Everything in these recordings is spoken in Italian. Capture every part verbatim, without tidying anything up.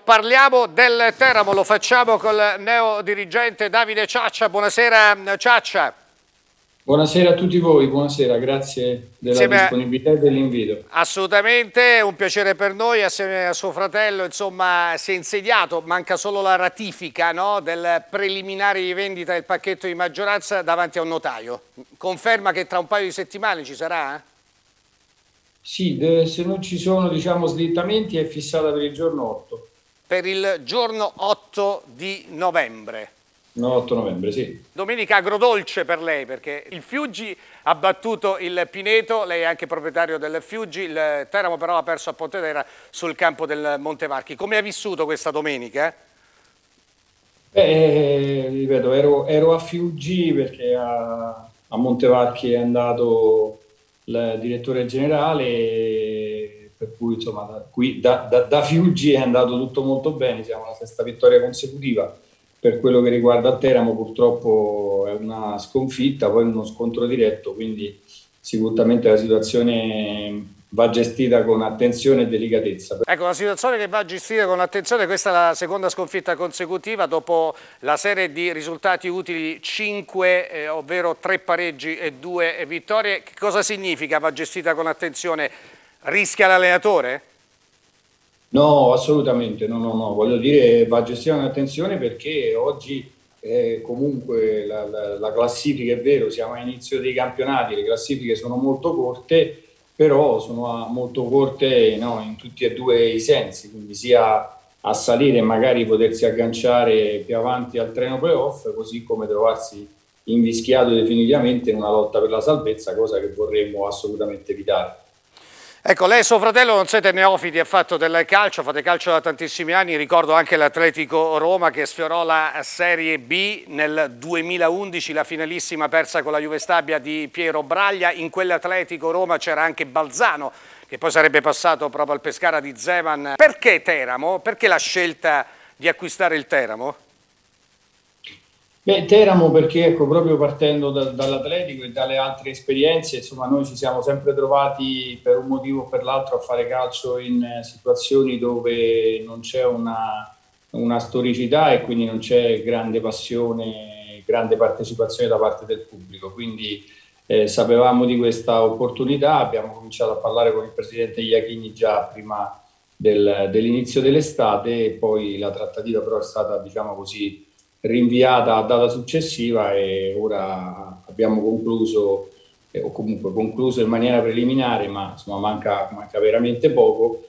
Parliamo del Teramo, lo facciamo col neo dirigente Davide Ciaccia. Buonasera Ciaccia. Buonasera a tutti voi, buonasera, grazie della Insieme disponibilità e dell'invito. Assolutamente, un piacere per noi, assieme a suo fratello, insomma, si è insediato, manca solo la ratifica, no, del preliminare di vendita del pacchetto di maggioranza davanti a un notaio. Conferma che tra un paio di settimane ci sarà? Sì, se non ci sono, diciamo, slittamenti è fissata per il giorno otto. Per il giorno otto di novembre. No, otto novembre, sì. Domenica agrodolce per lei, perché il Fiuggi ha battuto il Pineto, lei è anche proprietario del Fiuggi, il Teramo però ha perso a Pontedera sul campo del Montevarchi. Come ha vissuto questa domenica? Beh, ripeto, ero, ero a Fiuggi perché a, a Montevarchi è andato il direttore generale, per cui insomma da, qui, da, da, da Fiuggi è andato tutto molto bene, siamo alla sesta vittoria consecutiva. Per quello che riguarda il Teramo purtroppo è una sconfitta, poi uno scontro diretto, quindi sicuramente la situazione va gestita con attenzione e delicatezza. Ecco, una situazione che va gestita con attenzione, questa è la seconda sconfitta consecutiva dopo la serie di risultati utili cinque, eh, ovvero tre pareggi e due vittorie. Che cosa significa va gestita con attenzione? Rischia l'allenatore? No, assolutamente, no, no, no, voglio dire va gestita con attenzione perché oggi eh, comunque la, la, la classifica è vero, siamo all'inizio dei campionati, le classifiche sono molto corte, però sono molto corte, no, in tutti e due i sensi, quindi sia a salire e magari potersi agganciare più avanti al treno playoff, così come trovarsi invischiato definitivamente in una lotta per la salvezza, cosa che vorremmo assolutamente evitare. Ecco, lei e suo fratello non siete neofiti, ha fatto del calcio, fate calcio da tantissimi anni, ricordo anche l'Atletico Roma che sfiorò la Serie B nel duemilaundici, la finalissima persa con la Juve Stabia di Piero Braglia. In quell'Atletico Roma c'era anche Balzano, che poi sarebbe passato proprio al Pescara di Zeman. Perché Teramo? Perché la scelta di acquistare il Teramo? Beh, Teramo perché ecco, proprio partendo da, dall'Atletico e dalle altre esperienze, insomma, noi ci siamo sempre trovati per un motivo o per l'altro a fare calcio in eh, situazioni dove non c'è una, una storicità e quindi non c'è grande passione, grande partecipazione da parte del pubblico. Quindi eh, sapevamo di questa opportunità, abbiamo cominciato a parlare con il presidente Iachini già prima del, dell'inizio dell'estate e poi la trattativa però è stata, diciamo così, rinviata a data successiva e ora abbiamo concluso eh, o comunque concluso in maniera preliminare, ma insomma manca, manca veramente poco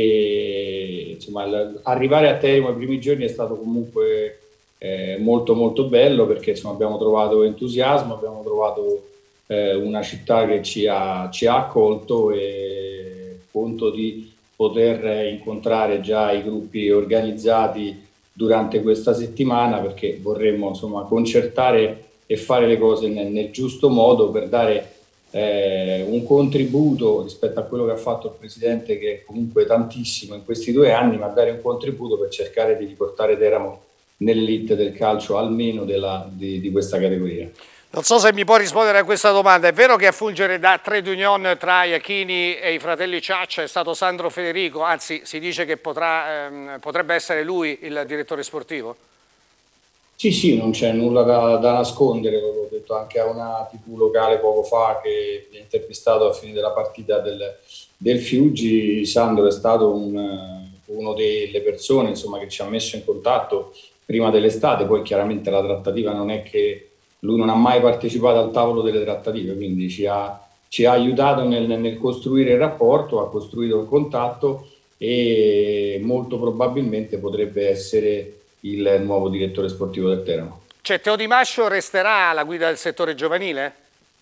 e insomma arrivare a Teramo i primi giorni è stato comunque eh, molto molto bello perché insomma abbiamo trovato entusiasmo, abbiamo trovato eh, una città che ci ha, ci ha accolto e conto di poter incontrare già i gruppi organizzati durante questa settimana perché vorremmo insomma concertare e fare le cose nel, nel giusto modo per dare eh, un contributo rispetto a quello che ha fatto il Presidente, che è comunque tantissimo in questi due anni, ma dare un contributo per cercare di riportare Teramo nell'elite del calcio almeno della, di, di questa categoria. Non so se mi può rispondere a questa domanda, è vero che a fungere da trade union tra Iachini e i fratelli Ciaccia è stato Sandro Federico, anzi si dice che potrà, ehm, potrebbe essere lui il direttore sportivo? Sì, sì, non c'è nulla da, da nascondere, l'ho detto anche a una tivù locale poco fa che mi ha intervistato a fine della partita del, del Fiuggi. Sandro è stato un, uno delle persone insomma, che ci ha messo in contatto prima dell'estate, poi chiaramente la trattativa non è che lui non ha mai partecipato al tavolo delle trattative, quindi ci ha, ci ha aiutato nel, nel costruire il rapporto, ha costruito il contatto e molto probabilmente potrebbe essere il nuovo direttore sportivo del Teramo. Cioè Teo Di Mascio resterà alla guida del settore giovanile?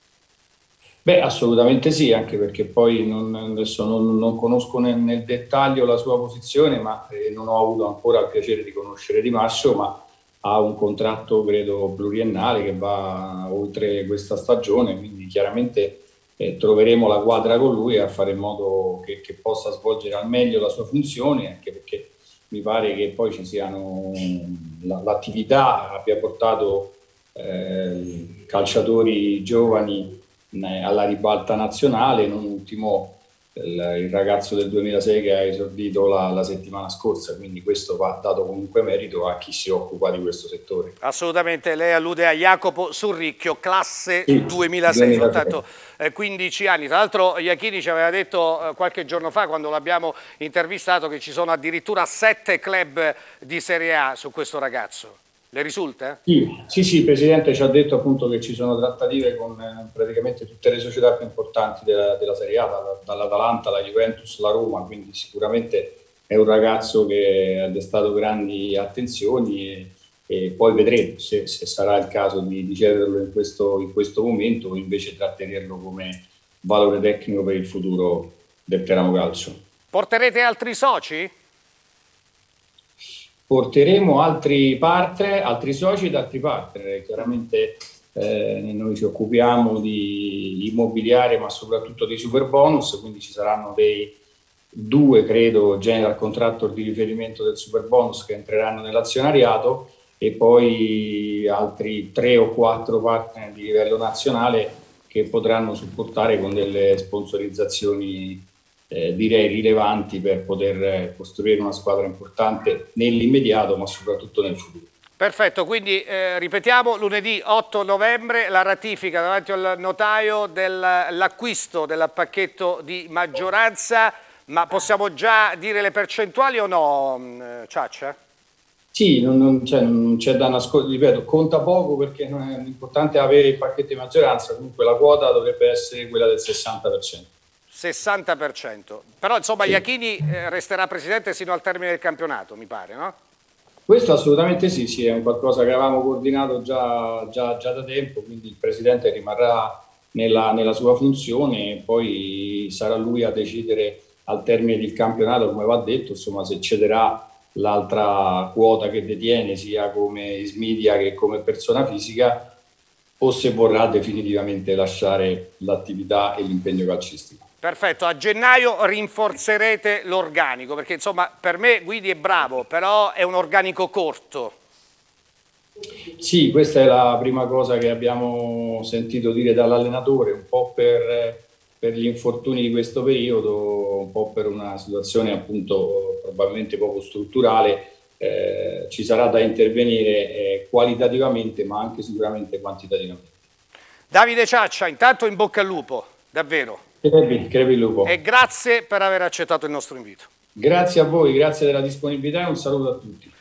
Beh, assolutamente sì, anche perché poi non, adesso non, non conosco nel, nel dettaglio la sua posizione, ma eh, non ho avuto ancora il piacere di conoscere Di Mascio, ma ha un contratto credo pluriennale che va oltre questa stagione, quindi chiaramente eh, troveremo la quadra con lui a fare in modo che, che possa svolgere al meglio la sua funzione, anche perché mi pare che poi ci siano l'attività abbia portato eh, calciatori giovani eh, alla ribalta nazionale, non ultimo il, il ragazzo del duemilasei che ha esordito la, la settimana scorsa, quindi questo va dato comunque merito a chi si occupa di questo settore. Assolutamente, lei allude a Jacopo Surricchio, classe Sì, duemilasei, soltanto eh, quindici anni. Tra l'altro Iachini ci aveva detto eh, qualche giorno fa, quando l'abbiamo intervistato, che ci sono addirittura sette club di Serie A su questo ragazzo. Le risulta? Sì, sì, sì, il Presidente ci ha detto appunto che ci sono trattative con eh, praticamente tutte le società più importanti della, della Serie A, dalla, dall'Atalanta, la Juventus, la Roma, quindi sicuramente è un ragazzo che ha destato grandi attenzioni e, e poi vedremo se, se sarà il caso di, di cederlo in questo, in questo momento o invece trattenerlo come valore tecnico per il futuro del Teramo Calcio. Porterete altri soci? Porteremo altri partner, altri soci ed altri partner. Chiaramente eh, noi ci occupiamo di immobiliare, ma soprattutto di super bonus, quindi ci saranno dei due, credo, general contractor di riferimento del super bonus che entreranno nell'azionariato e poi altri tre o quattro partner di livello nazionale che potranno supportare con delle sponsorizzazioni Eh, direi rilevanti per poter costruire una squadra importante nell'immediato ma soprattutto nel futuro. Perfetto, quindi eh, ripetiamo, lunedì otto novembre la ratifica davanti al notaio dell'acquisto del pacchetto di maggioranza, ma possiamo già dire le percentuali o no, Ciaccia? Sì, non, non c'è, c'è da nascondere, ripeto, conta poco perché non è l'importante è avere il pacchetto di maggioranza, comunque la quota dovrebbe essere quella del sessanta per cento. sessanta per cento. Però insomma Sì. Iachini eh, resterà presidente sino al termine del campionato, mi pare, no? Questo assolutamente sì, sì, è un qualcosa che avevamo coordinato già, già, già da tempo, quindi il presidente rimarrà nella, nella sua funzione e poi sarà lui a decidere al termine del campionato, come va detto, insomma, se cederà l'altra quota che detiene sia come Smidia che come persona fisica o se vorrà definitivamente lasciare l'attività e l'impegno calcistico. Perfetto, a gennaio rinforzerete l'organico, perché insomma per me Guidi è bravo, però è un organico corto. Sì, questa è la prima cosa che abbiamo sentito dire dall'allenatore, un po' per, per gli infortuni di questo periodo, un po' per una situazione appunto probabilmente poco strutturale. Eh, ci sarà da intervenire eh, qualitativamente ma anche sicuramente quantitativamente. Davide Ciaccia, intanto in bocca al lupo, davvero. Crepi, crepi il lupo. E grazie per aver accettato il nostro invito. Grazie a voi, grazie della disponibilità e un saluto a tutti.